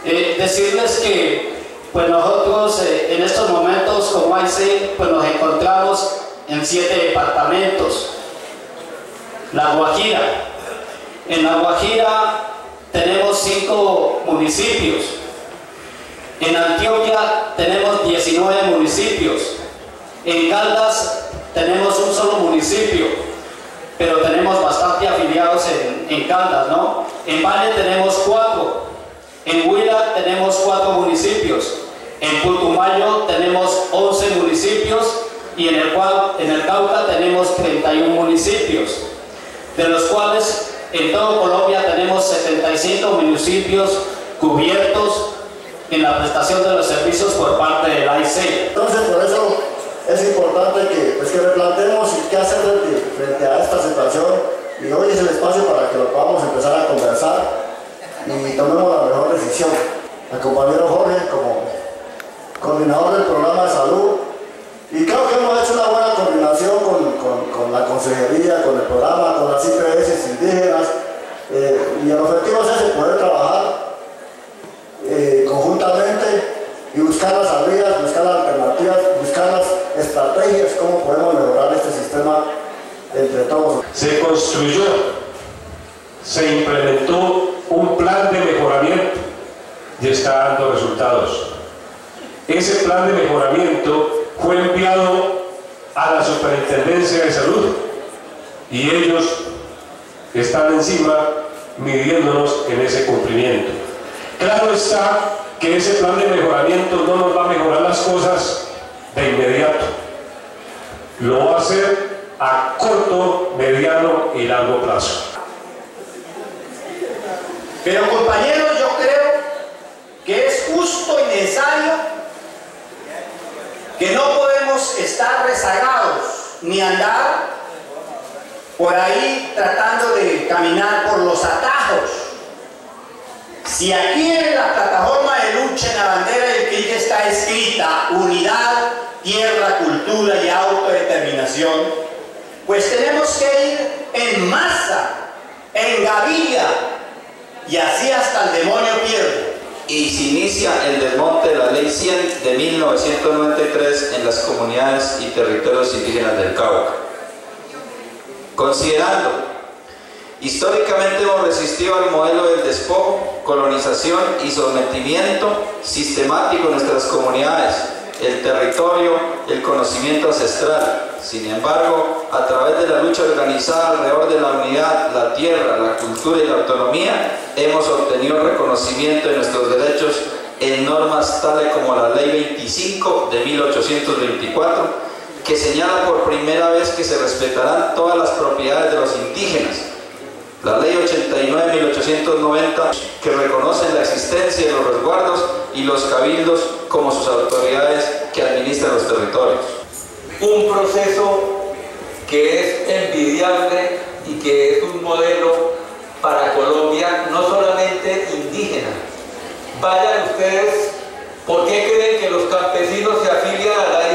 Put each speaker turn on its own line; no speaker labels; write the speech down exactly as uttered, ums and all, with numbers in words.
Eh, decirles que pues nosotros eh, en estos momentos como A I C pues nos encontramos en siete departamentos. La Guajira. En La Guajira tenemos cinco municipios. En Antioquia tenemos diecinueve municipios. En Caldas tenemos un solo municipio, pero tenemos bastante afiliados en, en Caldas, ¿no? En Valle tenemos cuatro. En Huila tenemos cuatro municipios. En Putumayo tenemos once municipios y en el, cual, en el Cauca tenemos treinta y uno municipios, de los cuales en todo Colombia tenemos setenta y cinco municipios cubiertos en la prestación de los servicios por parte del A I C.
Entonces, por eso es importante que, pues, que replanteemos qué hacer frente, frente a esta situación, y hoy es el espacio para que lo podamos empezar a conversar y tomemos la mejor decisión. Al compañero Jorge como coordinador del programa de salud, y creo que hemos hecho una buena coordinación con, con, con la consejería, con el programa, con las I P S indígenas, eh, y el objetivo es ese, poder trabajar eh, conjuntamente y buscar las salidas, buscar las alternativas, buscar las estrategias, cómo podemos mejorar este sistema entre todos.
Se construyó, se implementó un plan de mejoramiento y está dando resultados. Ese plan de mejoramiento fue enviado a la Superintendencia de Salud y ellos están encima midiéndonos en ese cumplimiento. Claro está que ese plan de mejoramiento no nos va a mejorar las cosas de inmediato. Lo va a hacer a corto, mediano y largo plazo.
Pero compañeros, yo creo que es justo y necesario que no podemos estar rezagados ni andar por ahí tratando de caminar por los atajos. Si aquí en la plataforma de lucha, en la bandera del C R I C está escrita unidad, tierra, cultura y autodeterminación, pues tenemos que ir en masa, en gavilla, y así hasta el demonio pierde.
Y se inicia el desmonte de la Ley cien de mil novecientos noventa y tres en las comunidades y territorios indígenas del Cauca. Considerando, históricamente hemos resistido al modelo del despojo, colonización y sometimiento sistemático de nuestras comunidades, el territorio, el conocimiento ancestral. Sin embargo, a través de la lucha organizada alrededor de la unidad, la tierra, la cultura y la autonomía, hemos obtenido reconocimiento de nuestros derechos en normas tales como la Ley veinticinco de mil ochocientos veinticuatro, que señala por primera vez que se respetarán todas las propiedades de los indígenas. La Ley ochenta y nueve de mil ochocientos noventa, que reconocen la existencia de los resguardos y los cabildos como sus autoridades que administran los territorios.
Un proceso que es envidiable y que es un modelo para Colombia, no solamente indígena. Vayan ustedes, ¿por qué creen que los campesinos se afilian a la